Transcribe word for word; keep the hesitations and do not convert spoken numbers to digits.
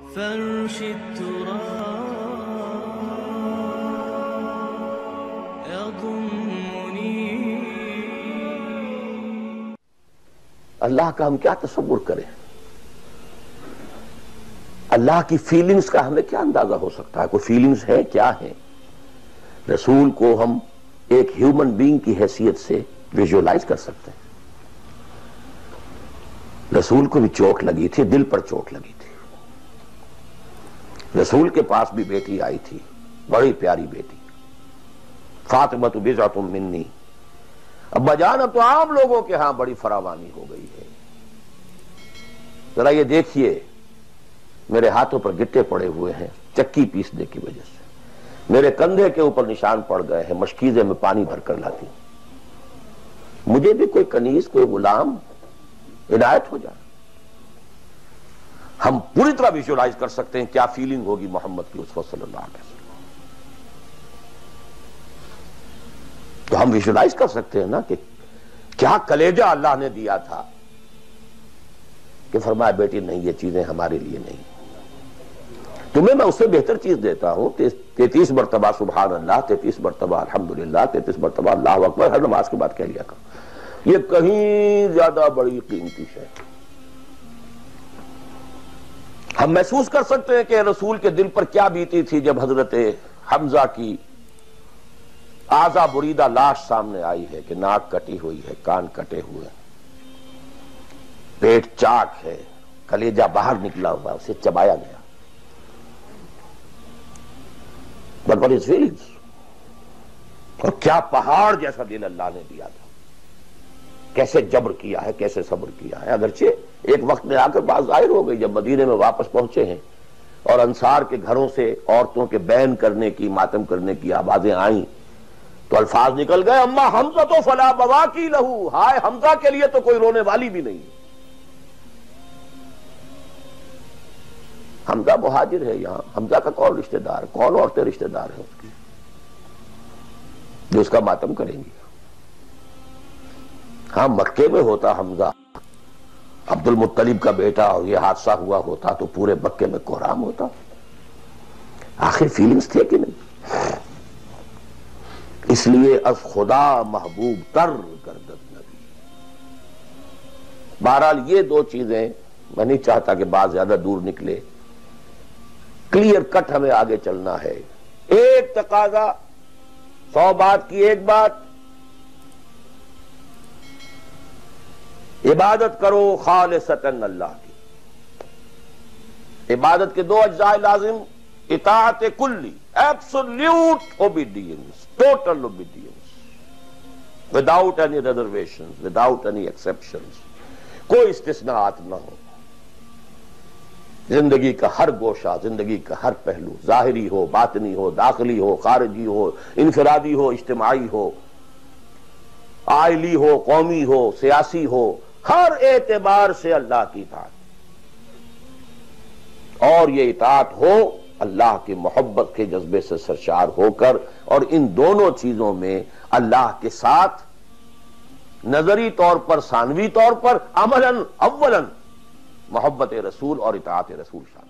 فرش التراب يضمني. اللہ کا ہم کیا تصور کریں؟ اللہ کی فیلنگز کا ہمیں کیا اندازہ ہو سکتا ہے؟ کوئی فیلنگز ہے کیا ہے؟ رسول کو ہم ایک ہیومن بینگ کی حیثیت سے ویژولائز کر سکتے ہیں. رسول کو بھی چوٹ لگی تھی، دل پر چوٹ لگی تھی. رسول کے پاس بھی بیٹی آئی تھی، بڑی پیاری بیٹی، فاطمہ تو بضعۃ منی. ابا جان اب تو عام لوگوں کے ہاں بڑی فراوانی ہو گئی ہے. ذرا یہ دیکھیے میرے ہاتھوں پر گٹے پڑے ہوئے ہیں چکی پیسنے کی وجہ سے، میرے کندھے کے اوپر نشان پڑ گئے ہیں، مشکیزے میں پانی بھر کر لاتی ہوں. مجھے بھی کوئی کنیز، کوئی غلام عنایت ہو جائے. ہم پوری طرح ویژولائز کر سکتے ہیں کیا فیلنگ ہوگی محمد کی اسوہ صلی اللہ علیہ وسلم. تو ہم ویژولائز کر سکتے ہیں نا کہ کیا کلیجہ اللہ نے دیا تھا کہ فرمایا بیٹی نہیں، یہ چیزیں ہمارے لیے نہیں. تمہیں میں اس سے بہتر چیز دیتا ہوں. تینتیس مرتبہ سبحان اللہ، تینتیس مرتبہ الحمدللہ، تینتیس مرتبہ اللہ اکبر ہر نماز کے بعد کہہ لیا کرو. یہ کہیں زیادہ بڑی قیمتی ہے. ہم محسوس کر سکتے ہیں کہ رسول کے دل پر کیا بیتی تھی جب حضرت حمزہ کی اعضا بریدہ لاش سامنے آئی ہے کہ ناک کٹی ہوئی ہے، کان کٹے ہوئے، پیٹ چاک ہے، کلیجہ باہر نکلا ہوا، اسے چبایا گیا. But what is feelings؟ اور کیا پہاڑ جیسا دل اللہ نے دیا تھا، کیسے جبر کیا ہے، کیسے صبر کیا ہے. اگرچہ ایک وقت میں آ کر بات ظاہر ہو گئی جب مدینے میں واپس پہنچے ہیں اور انصار کے گھروں سے عورتوں کے بین کرنے کی، ماتم کرنے کی آوازیں آئیں تو الفاظ نکل گئے اما حمزہ تو فلا بواکی لہو، ہائے حمزہ کے لیے تو کوئی رونے والی بھی نہیں. حمزہ مہاجر ہے یہاں، حمزہ کا کون رشتہ دار، کون عورتیں رشتہ دار ہیں اس کی جو اس کا ماتم کریں گی؟ ہاں مکے میں ہوتا حمزہ، عبد المطلب کا بیٹا، اور یہ حادثہ ہوا ہوتا تو پورے مکے میں کوہرام ہوتا. آخر فیلنگز تھے کہ نہیں؟ اس لیے از خدا محبوب تر گردد نبی. بہرحال یہ دو چیزیں میں نہیں چاہتا کہ بات زیادہ دور نکلے، کلیئر کٹ ہمیں آگے چلنا ہے. ایک تقاضا، سو بات کی ایک بات، عبادت کرو خالصتاً اللہ کی. عبادت کے دو اجزاء لازم، اطاعت کلی، absolute obedience, total obedience, without any reservation, without any exceptions, کوئی استثناءات نہ ہو. زندگی کا ہر گوشہ، زندگی کا ہر پہلو، ظاہری ہو، باطنی ہو، داخلی ہو، خارجی ہو، انفرادی ہو، اجتماعی ہو، عائلی ہو، قومی ہو، سیاسی ہو، ہر اعتبار سے اللہ کی اطاعت. اور یہ اطاعت ہو اللہ کی محبت کے جذبے سے سرشار ہو کر، اور ان دونوں چیزوں میں اللہ کے ساتھ نظری طور پر، ثانوی طور پر، عملاً اولاً محبت رسول اور اطاعت رسول شامل.